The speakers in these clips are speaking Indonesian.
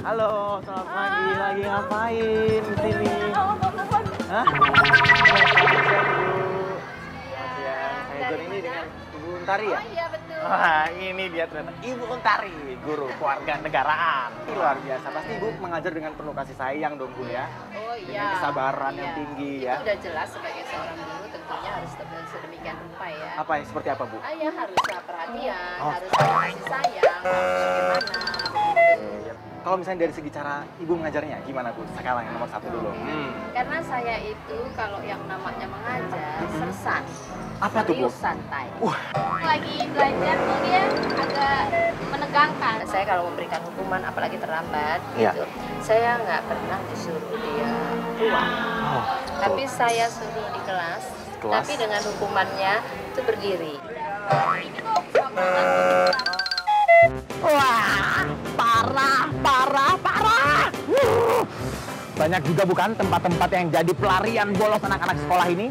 Halo, selamat pagi. Lagi ngapain di sini? Hah? Selamat siang. Saya John ini dengan Ibu Untari ya? Oh iya betul. Wah, ini dia ternyata Ibu Untari, guru keluarga negaraan. Ini luar biasa. Pasti Ibu mengajar dengan penuh kasih sayang dong, Bu ya? Oh iya. Dengan kesabaran yang Iya. tinggi Itu ya. udah jelas sebagai seorang guru tentunya harus sedemikian rupa ya. Apa ya? Seperti apa, Bu? Ayah haruslah perhatian, Oh. harus kasih sayang, harus bagaimana begitu. Kalau misalnya dari segi cara Ibu mengajarnya, gimana Bu? Sekarang yang nomor satu dulu. Karena saya itu kalau yang namanya mengajar sersan. Apa tuh, Bu? Serius, santai. Wah. Lagi belajar tuh dia agak menegangkan. Saya kalau memberikan hukuman apalagi terlambat Iya. gitu, saya nggak pernah disuruh dia pulang. Oh, Tapi saya suruh di kelas, Kelas? tapi dengan hukumannya itu berdiri. wah, parah. Banyak juga bukan tempat-tempat yang jadi pelarian bolos anak-anak sekolah ini?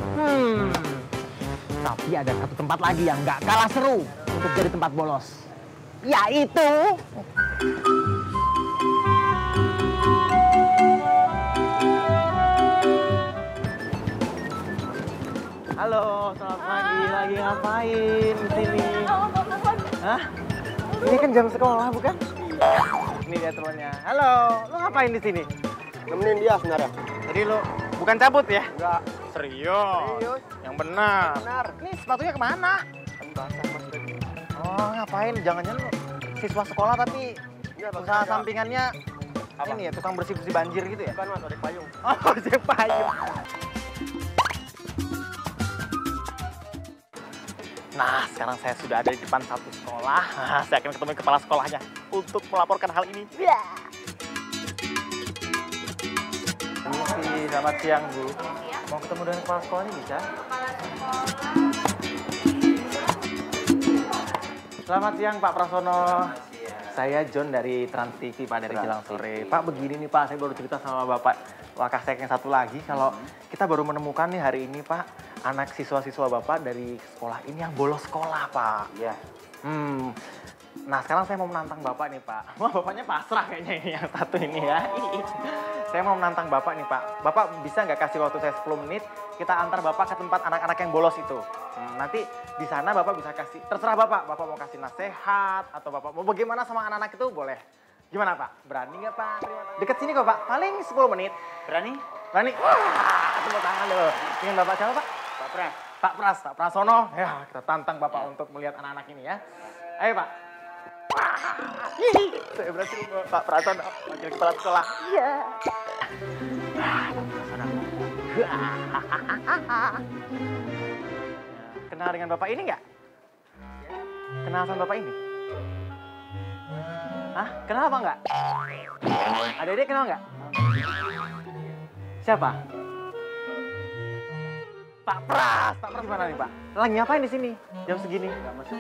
Tapi ada satu tempat lagi yang nggak kalah seru untuk jadi tempat bolos. Yaitu... Halo, selamat pagi. Lagi ngapain di sini? Hah? Ini kan jam sekolah, bukan? Ini dia temannya. Halo, lu ngapain di sini? Nemenin dia sebenarnya. Jadi lu bukan cabut ya? Enggak. Serius? Serius. Yang benar. Benar. Ini sepatunya kemana? Kan basah Mas tadi. Oh, ngapain? Jangan-jangan lu siswa sekolah tapi Iya, usaha sampingannya Apa? ini ya, tukang bersih-bersih banjir gitu ya? Bukan Mas, ada payung. Oh, saya payung. Nah, sekarang saya sudah ada di depan satu sekolah. Nah, saya akan ketemu kepala sekolahnya untuk melaporkan hal ini. Permisi, selamat siang, Bu. Mau ketemu dengan kepala sekolah ini bisa? Selamat siang, Pak Prasono. Saya John dari Trans TV, Pak, dari Jelang Sore. Pak, begini nih, Pak, saya baru cerita sama Bapak Wakasek yang satu lagi, kalau kita baru menemukan nih hari ini, Pak, anak siswa-siswa Bapak dari sekolah ini yang bolos sekolah, Pak. Iya. Nah, sekarang saya mau menantang Bapak nih, Pak. Wah, Bapaknya pasrah kayaknya ini yang satu ini ya. Saya mau menantang Bapak nih, Pak. Bapak bisa nggak kasih waktu saya 10 menit, kita antar Bapak ke tempat anak-anak yang bolos itu. Nanti di sana Bapak bisa kasih, terserah Bapak. Bapak mau kasih nasihat, atau Bapak mau bagaimana sama anak-anak itu, boleh. Gimana, Pak? Berani nggak, Pak? Deket sini kok, Pak. Paling 10 menit. Berani? Berani? Wah, tepuk tangan loh. Dengan Bapak siapa, Pak? Pak Pras. Pak Pras, Pak Prasono. Ya, kita tantang Bapak untuk melihat anak-anak ini ya. Ayo, Pak. Saya berhasil, Pak Prasono, wakil kepala sekolah. Iya. Kenal dengan Bapak ini nggak? Kenal sama Bapak ini? Hah? Kenal apa nggak? Adik-adik kenal nggak? Siapa? Pak Pras. Pak Pras mana nih, Pak? Lagi ngapain di sini? Jam segini? Enggak masuk.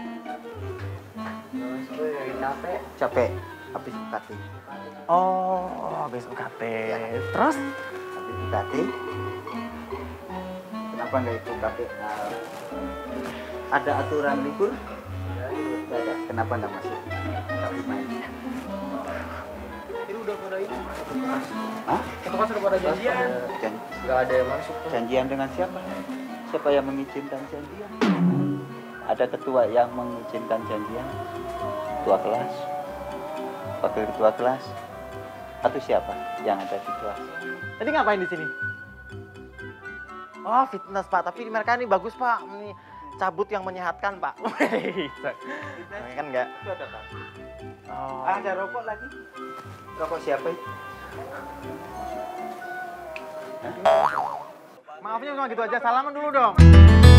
Lagi capek. Capek. Habis UKT. Oh, habis UKT. Terus? Habis UKT. Kenapa nggak ikut UKT? Ada aturan libur? Nggak ada. Kenapa nggak masuk? Tapi main. Ini udah pada ini. Hah? Itu kan sudah pada janjian. Nggak ada yang masuk. Janjian dengan siapa? Siapa yang mengizinkan janjian? Ada ketua yang mengizinkan janjian? Ketua kelas? Wakil ketua kelas? Atau siapa yang ada di kelas? Tadi ngapain di sini? Oh, fitness, Pak. Tapi mereka ini bagus, Pak. Ini cabut yang menyehatkan, Pak. Ini kan enggak. Itu ada kan? Oh. Ada rokok lagi? Rokok siapa itu? Maafnya cuma gitu aja. Salaman dulu dong.